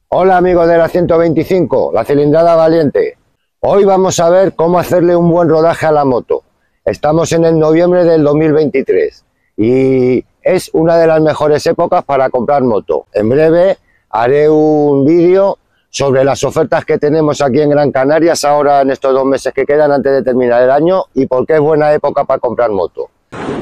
Hola amigos de la 125, la cilindrada valiente. Hoy vamos a ver cómo hacerle un buen rodaje a la moto. Estamos en el noviembre del 2023 y es una de las mejores épocas para comprar moto. En breve haré un vídeo sobre las ofertas que tenemos aquí en Gran Canarias ahora en estos 2 meses que quedan antes de terminar el año y por qué es buena época para comprar moto.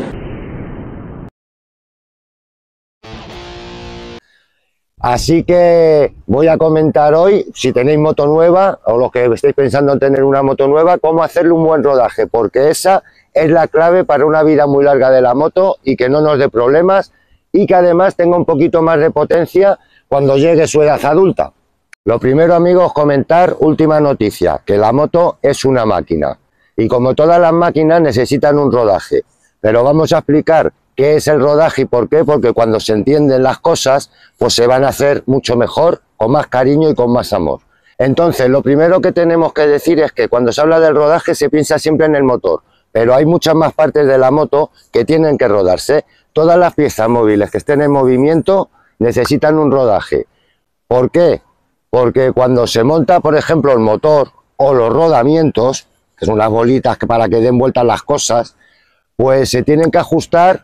Así que voy a comentar hoy, si tenéis moto nueva o los que estéis pensando en tener una moto nueva, cómo hacerle un buen rodaje, porque esa es la clave para una vida muy larga de la moto y que no nos dé problemas y que además tenga un poquito más de potencia cuando llegue su edad adulta. Lo primero, amigos, comentar última noticia, que la moto es una máquina y como todas las máquinas necesitan un rodaje, pero vamos a explicar qué es el rodaje y por qué, porque cuando se entienden las cosas, pues se van a hacer mucho mejor, con más cariño y con más amor. Entonces, lo primero que tenemos que decir es que cuando se habla del rodaje se piensa siempre en el motor, pero hay muchas más partes de la moto que tienen que rodarse. Todas las piezas móviles que estén en movimiento necesitan un rodaje. ¿Por qué? Porque cuando se monta, por ejemplo, el motor o los rodamientos, que son las bolitas que para que den vueltas las cosas, pues se tienen que ajustar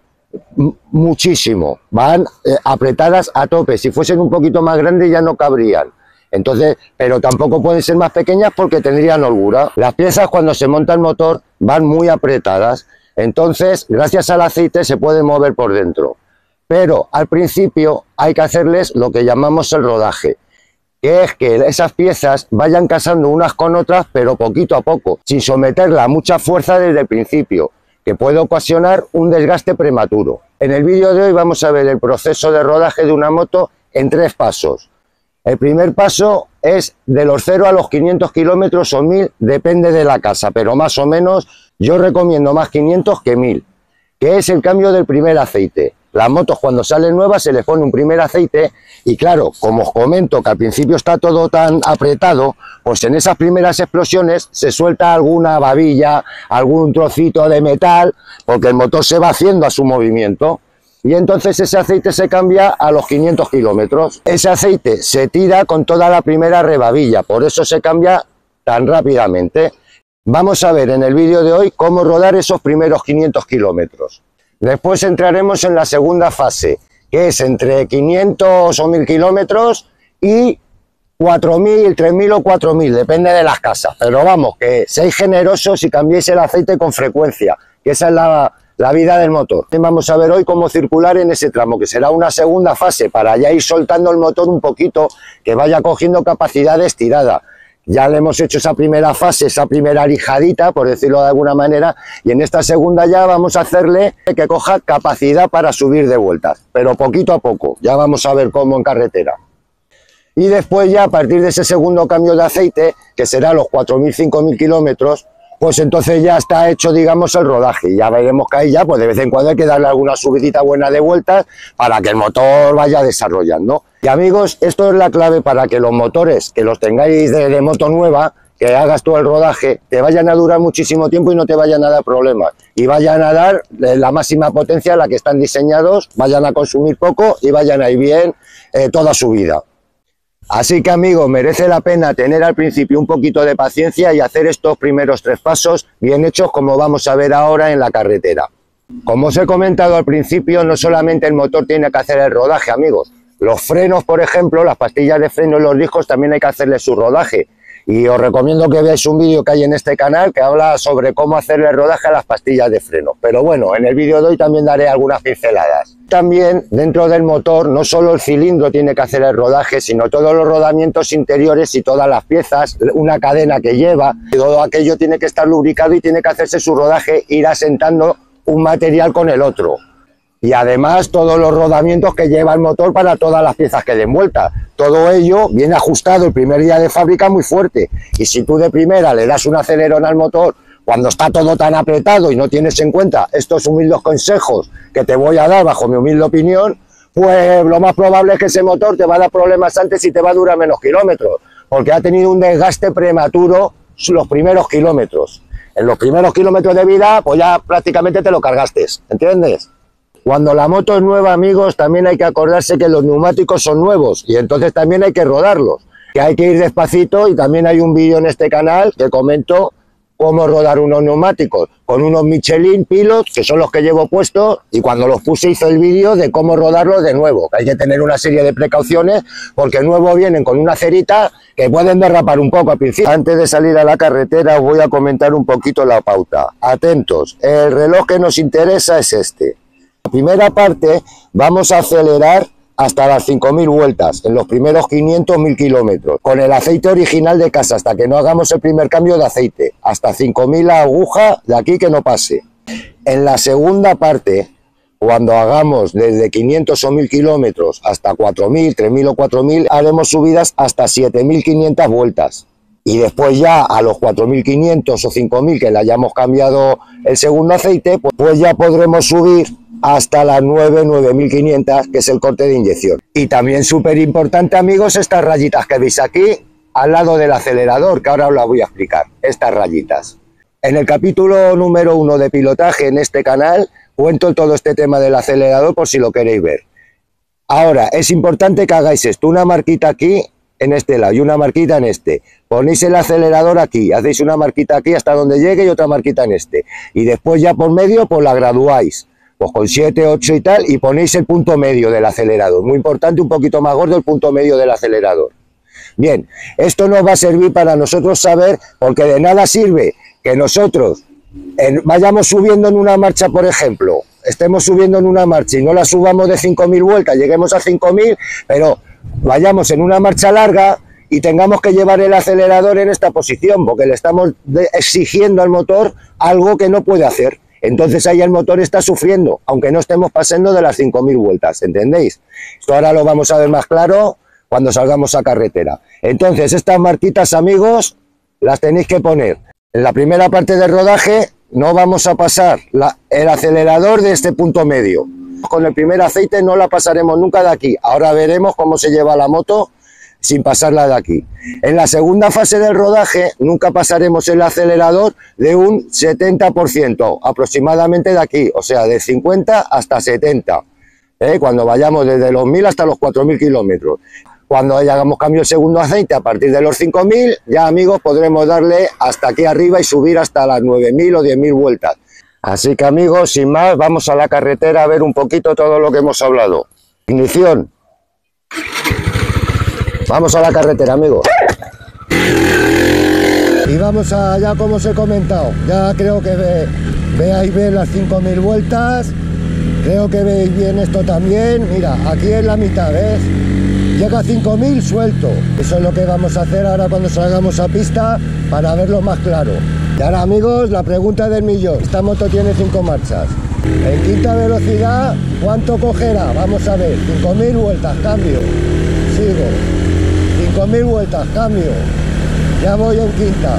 muchísimo, van apretadas a tope. Si fuesen un poquito más grandes ya no cabrían, entonces, pero tampoco pueden ser más pequeñas porque tendrían holgura. Las piezas cuando se monta el motor van muy apretadas, entonces gracias al aceite se pueden mover por dentro, pero al principio hay que hacerles lo que llamamos el rodaje, que es que esas piezas vayan casando unas con otras, pero poquito a poco, sin someterla a mucha fuerza desde el principio, que puede ocasionar un desgaste prematuro. En el vídeo de hoy vamos a ver el proceso de rodaje de una moto en 3 pasos. El primer paso es de los 0 a los 500 kilómetros o 1000, depende de la casa, pero más o menos yo recomiendo más 500 que 1000, que es el cambio del primer aceite. Las motos cuando salen nuevas se les pone un primer aceite y claro, como os comento que al principio está todo tan apretado, pues en esas primeras explosiones se suelta alguna babilla, algún trocito de metal, porque el motor se va haciendo a su movimiento y entonces ese aceite se cambia a los 500 kilómetros. Ese aceite se tira con toda la primera rebabilla, por eso se cambia tan rápidamente. Vamos a ver en el vídeo de hoy cómo rodar esos primeros 500 kilómetros. Después entraremos en la segunda fase, que es entre 500 o 1000 kilómetros y 4000, 3000 o 4000, depende de las casas. Pero vamos, que seáis generosos y cambiéis el aceite con frecuencia, que esa es la vida del motor. Vamos a ver hoy cómo circular en ese tramo, que será una segunda fase, para ya ir soltando el motor un poquito, que vaya cogiendo capacidad de estirada. Ya le hemos hecho esa primera fase, esa primera lijadita, por decirlo de alguna manera, y en esta segunda ya vamos a hacerle que coja capacidad para subir de vueltas, pero poquito a poco, ya vamos a ver cómo en carretera. Y después ya a partir de ese segundo cambio de aceite, que será los 4000, 5000 kilómetros, pues entonces ya está hecho, digamos, el rodaje, y ya veremos que ahí ya, pues de vez en cuando hay que darle alguna subidita buena de vueltas para que el motor vaya desarrollando. Y amigos, esto es la clave para que los motores, que los tengáis de moto nueva, que hagas todo el rodaje, te vayan a durar muchísimo tiempo y no te vayan a dar problemas. Y vayan a dar la máxima potencia a la que están diseñados, vayan a consumir poco y vayan a ir bien toda su vida. Así que amigos, merece la pena tener al principio un poquito de paciencia y hacer estos primeros 3 pasos bien hechos como vamos a ver ahora en la carretera. Como os he comentado al principio, no solamente el motor tiene que hacer el rodaje, amigos. Los frenos, por ejemplo, las pastillas de freno y los discos también hay que hacerle su rodaje. Y os recomiendo que veáis un vídeo que hay en este canal que habla sobre cómo hacerle el rodaje a las pastillas de freno. Pero bueno, en el vídeo de hoy también daré algunas pinceladas. También dentro del motor no solo el cilindro tiene que hacer el rodaje, sino todos los rodamientos interiores y todas las piezas, una cadena que lleva, todo aquello tiene que estar lubricado y tiene que hacerse su rodaje, ir asentando un material con el otro. Y además todos los rodamientos que lleva el motor para todas las piezas que den vuelta. Todo ello viene ajustado el primer día de fábrica muy fuerte. Y si tú de primera le das un acelerón al motor cuando está todo tan apretado y no tienes en cuenta estos humildes consejos que te voy a dar bajo mi humilde opinión, pues lo más probable es que ese motor te va a dar problemas antes y te va a durar menos kilómetros, porque ha tenido un desgaste prematuro los primeros kilómetros. En los primeros kilómetros de vida, pues ya prácticamente te lo cargaste, ¿entiendes? Cuando la moto es nueva, amigos, también hay que acordarse que los neumáticos son nuevos y entonces también hay que rodarlos, que hay que ir despacito, y también hay un vídeo en este canal que comento cómo rodar unos neumáticos con unos Michelin Pilot, que son los que llevo puestos, y cuando los puse hice el vídeo de cómo rodarlos de nuevo. Hay que tener una serie de precauciones porque nuevos vienen con una cerita que pueden derrapar un poco al principio. Antes de salir a la carretera os voy a comentar un poquito la pauta. Atentos, el reloj que nos interesa es este. La primera parte vamos a acelerar hasta las 5.000 vueltas, en los primeros 500.000 kilómetros, con el aceite original de casa, hasta que no hagamos el primer cambio de aceite, hasta 5.000 la aguja, de aquí que no pase. En la segunda parte, cuando hagamos desde 500 o 1.000 kilómetros hasta 4.000, 3.000 o 4.000, haremos subidas hasta 7.500 vueltas. Y después ya a los 4.500 o 5.000, que le hayamos cambiado el segundo aceite, pues ya podremos subir hasta las 9.500, que es el corte de inyección. Y también súper importante, amigos, estas rayitas que veis aquí al lado del acelerador, que ahora os las voy a explicar, estas rayitas. En el capítulo número 1 de pilotaje en este canal cuento todo este tema del acelerador por si lo queréis ver. Ahora, es importante que hagáis esto, una marquita aquí en este lado y una marquita en este. Ponéis el acelerador aquí, hacéis una marquita aquí hasta donde llegue y otra marquita en este. Y después ya por medio pues la graduáis. Pues con 7, 8 y tal, y ponéis el punto medio del acelerador. Muy importante, un poquito más gordo el punto medio del acelerador. Bien, esto nos va a servir para nosotros saber, porque de nada sirve que nosotros vayamos subiendo en una marcha, por ejemplo, estemos subiendo en una marcha y no la subamos de 5.000 vueltas, lleguemos a 5.000, pero vayamos en una marcha larga y tengamos que llevar el acelerador en esta posición, porque le estamos exigiendo al motor algo que no puede hacer. Entonces ahí el motor está sufriendo, aunque no estemos pasando de las 5.000 vueltas, ¿entendéis? Esto ahora lo vamos a ver más claro cuando salgamos a carretera. Entonces estas marquitas, amigos, las tenéis que poner. En la primera parte del rodaje no vamos a pasar el acelerador de este punto medio. Con el primer aceite no la pasaremos nunca de aquí. Ahora veremos cómo se lleva la moto sin pasarla de aquí. En la segunda fase del rodaje nunca pasaremos el acelerador de un 70% aproximadamente de aquí, o sea, de 50 hasta 70, cuando vayamos desde los 1.000 hasta los 4.000 kilómetros. Cuando ya hagamos cambio de segundo aceite a partir de los 5.000, ya, amigos, podremos darle hasta aquí arriba y subir hasta las 9.000 o 10.000 vueltas. Así que, amigos, sin más, vamos a la carretera a ver un poquito todo lo que hemos hablado. Ignición. Vamos a la carretera, amigos. Y vamos allá, como os he comentado. Ya creo que veáis bien las 5.000 vueltas. Creo que veis bien esto también. Mira, aquí es la mitad, ¿ves? Llega a 5.000 suelto. Eso es lo que vamos a hacer ahora cuando salgamos a pista para verlo más claro. Y ahora, amigos, la pregunta del millón. Esta moto tiene 5 marchas. En quinta velocidad, ¿cuánto cogerá? Vamos a ver. 5.000 vueltas, cambio. Sigo. 5.000 vueltas, cambio. Ya voy en quinta.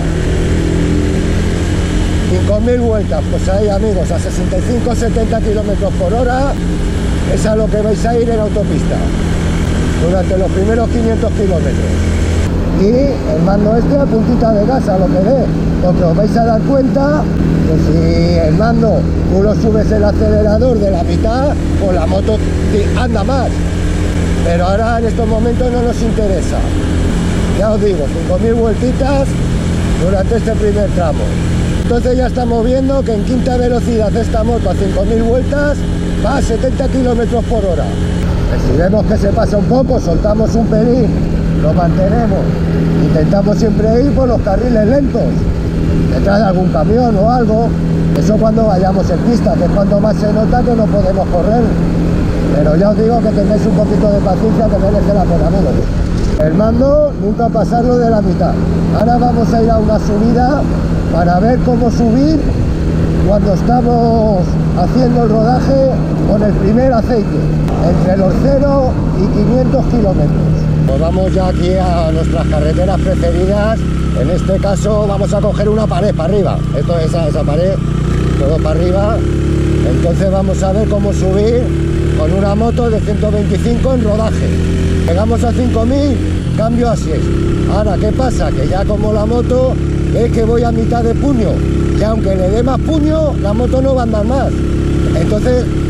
5.000 vueltas, pues ahí, amigos, a 65-70 kilómetros por hora es a lo que vais a ir en autopista durante los primeros 500 kilómetros. Y el mando este a puntita de gas, a lo que dé, porque os vais a dar cuenta que si el mando tú lo subes el acelerador de la mitad, pues la moto anda más. Pero ahora en estos momentos no nos interesa. Ya os digo, 5.000 vueltitas durante este primer tramo. Entonces ya estamos viendo que en quinta velocidad esta moto a 5.000 vueltas va a 70 kilómetros por hora. Si vemos que se pasa un poco, soltamos un pelín, lo mantenemos. Intentamos siempre ir por los carriles lentos, detrás de algún camión o algo. Eso cuando vayamos en pista, que es cuando más se nota que no podemos correr. Pero ya os digo que tengáis un poquito de paciencia, que merece la pena, amigos. El mando nunca pasarlo de la mitad. Ahora vamos a ir a una subida para ver cómo subir cuando estamos haciendo el rodaje con el primer aceite, entre los 0 y 500 kilómetros. Pues vamos ya aquí a nuestras carreteras preferidas. En este caso vamos a coger una pared para arriba. Esto es esa pared, todo para arriba. Entonces vamos a ver cómo subir con una moto de 125 en rodaje. Llegamos a 5.000, cambio a 6. Ahora, ¿qué pasa? Que ya como la moto, veis que voy a mitad de puño. Y aunque le dé más puño, la moto no va a andar más. Entonces, si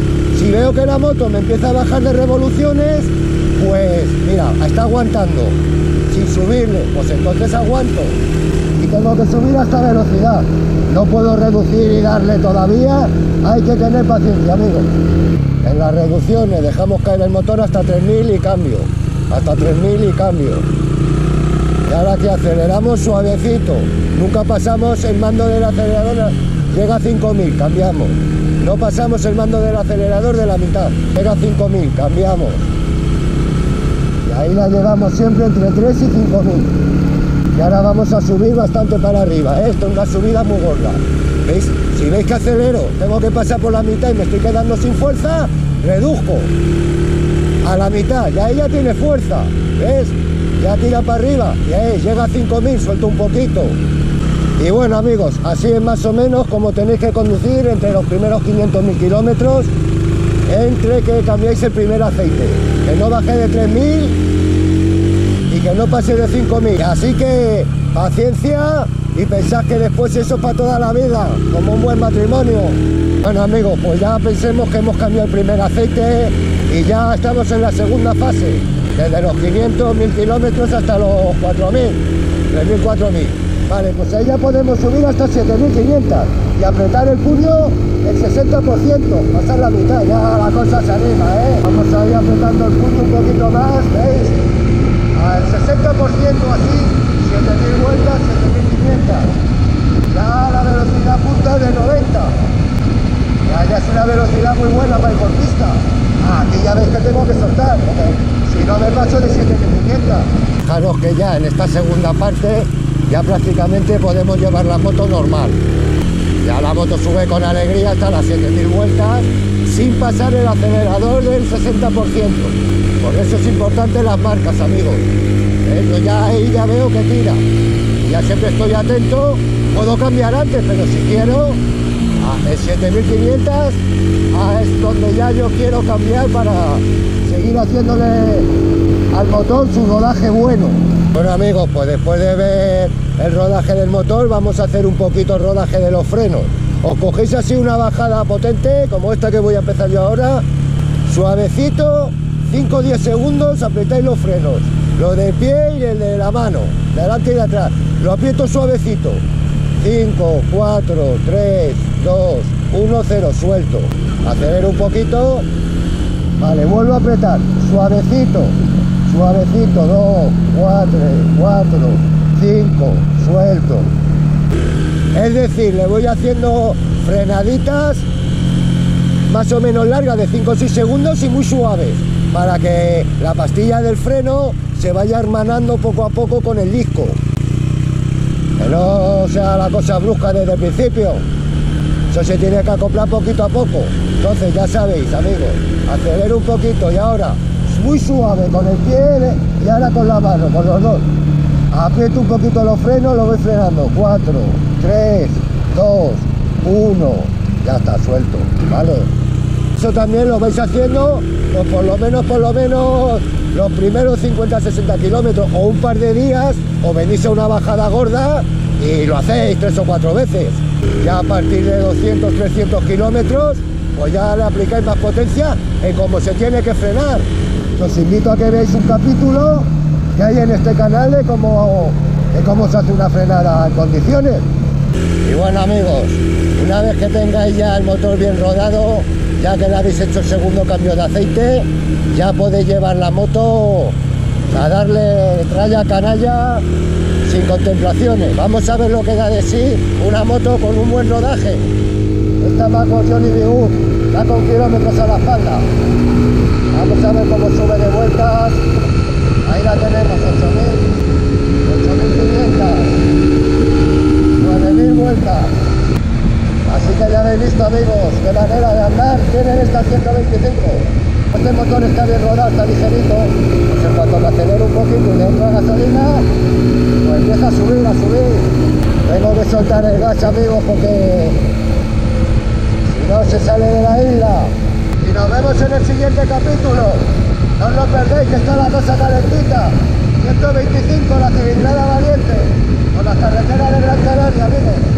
Si veo que la moto me empieza a bajar de revoluciones, pues mira, está aguantando sin subirle, pues entonces aguanto y tengo que subir hasta velocidad. No puedo reducir y darle todavía, hay que tener paciencia, amigos. En las reducciones dejamos caer el motor hasta 3000 y cambio, hasta 3000 y cambio. Y ahora que aceleramos suavecito, nunca pasamos el mando del acelerador, llega a 5000, cambiamos. No pasamos el mando del acelerador de la mitad, llega a 5000, cambiamos. Y ahí la llevamos siempre entre 3 y 5000. Y ahora vamos a subir bastante para arriba, ¿eh? Esto es una subida muy gorda. ¿Veis? Si veis que acelero, tengo que pasar por la mitad y me estoy quedando sin fuerza, reduzco a la mitad, ya ella tiene fuerza, ¿ves? Ya tira para arriba, y ahí llega a 5000, suelto un poquito. Y bueno, amigos, así es más o menos como tenéis que conducir entre los primeros 500.000 kilómetros, entre que cambiáis el primer aceite, que no baje de 3000 y que no pase de 5000. Así que paciencia y pensad que después eso es para toda la vida, como un buen matrimonio. Bueno, amigos, pues ya pensemos que hemos cambiado el primer aceite y ya estamos en la segunda fase, desde los 500, 1000 kilómetros hasta los 4000, 3000, 4000. Vale, pues ahí ya podemos subir hasta 7500 y apretar el puño el 60%, pasar la mitad, ya la cosa se anima, ¿eh? Vamos a ir apretando el puño un poquito más, ¿veis? Al 60% así, 7000 vueltas, 7500. Ya la velocidad punta es de 90. Ya es una velocidad muy buena para ir por pista. Aquí ya veis que tengo que soltar, porque si no me paso de 7500. Fijaros que ya en esta segunda parte ya prácticamente podemos llevar la moto normal. Ya la moto sube con alegría hasta las 7000 vueltas sin pasar el acelerador del 60%. Por eso es importante las marcas, amigos. Yo ya ahí ya veo que tira. Y ya siempre estoy atento. Puedo cambiar antes, pero si quiero, en 7500 es donde ya yo quiero cambiar para seguir haciéndole al motor su rodaje bueno. Bueno, amigos, pues después de ver el rodaje del motor, vamos a hacer un poquito el rodaje de los frenos. Os cogéis así una bajada potente, como esta que voy a empezar yo ahora, suavecito, 5 o 10 segundos, apretáis los frenos, lo del pie y el de la mano, de adelante y de atrás, lo aprieto suavecito, 5, 4, 3, 2, 1, 0, suelto, acelero un poquito, vale, vuelvo a apretar, suavecito, suavecito, 2, 4, 5, suelto. Es decir, le voy haciendo frenaditas más o menos largas de 5 o 6 segundos y muy suaves, para que la pastilla del freno se vaya hermanando poco a poco con el disco. Que no sea la cosa brusca desde el principio. Eso se tiene que acoplar poquito a poco. Entonces ya sabéis, amigos, acelero un poquito y ahora muy suave con el pie y ahora con la mano, con los dos. Aprieto un poquito los frenos, lo voy frenando. 4, 3, 2, 1. Ya está, suelto, ¿vale? Eso también lo vais haciendo, pues por lo menos los primeros 50-60 kilómetros o un par de días, o venís a una bajada gorda y lo hacéis 3 o 4 veces. Ya a partir de 200-300 kilómetros, pues ya le aplicáis más potencia en cómo se tiene que frenar. Os invito a que veáis un capítulo que hay en este canal de cómo se hace una frenada en condiciones. Y bueno, amigos, una vez que tengáis ya el motor bien rodado, ya que le habéis hecho el segundo cambio de aceite, ya podéis llevar la moto a darle tralla canalla sin contemplaciones. Vamos a ver lo que da de sí una moto con un buen rodaje. Esta va con Johnny B. Good, va con kilómetros a la espalda. Vamos a ver cómo sube de vueltas. Ahí la tenemos, 8.500, 9.000 vueltas. Así que ya habéis visto, amigos, qué manera de andar tienen estas 125. Este motor está bien rodado, está ligerito. Pues en cuanto me acelero un poquito y le entro a gasolina, pues empieza a subir, a subir. Tengo que soltar el gas, amigos, porque si no se sale de la isla. Y nos vemos en el siguiente capítulo. No os lo perdéis, que está la cosa calentita. 125, la cilindrada valiente, por la carretera de Gran Canaria, amigos.